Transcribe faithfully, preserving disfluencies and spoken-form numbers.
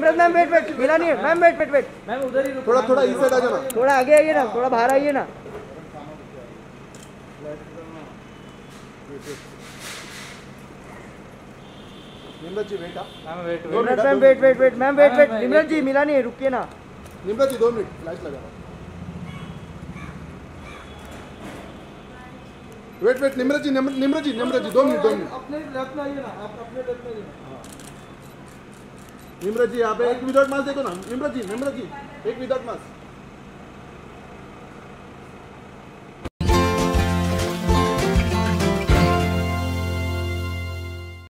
Nimrat ma'am wait wait, मिला नहीं है ma'am, wait wait wait ma'am उधर ही थोड़ा थोड़ा इस साइड आ जाना, थोड़ा आगे आइए ना, थोड़ा बाहर आइए ना। Nimrat ji wait, ma'am wait Nimrat ma'am wait wait wait ma'am wait wait, Nimrat ji मिला नहीं है, रुकिए ना। निम्रत जी दो मिनट लाइट लगा, वेट वेट निम्रत जी, निम्रत जी निम्रत जी दो मिनट दो मिनट अपने लेफ्ट में आइए ना, आप अपने लेफ्ट में आइए। निम्रत जी यहाँ पे एक विदाउट मास्क देखो ना, निम्रत जी निम्रत जी एक विदाउट मास्क।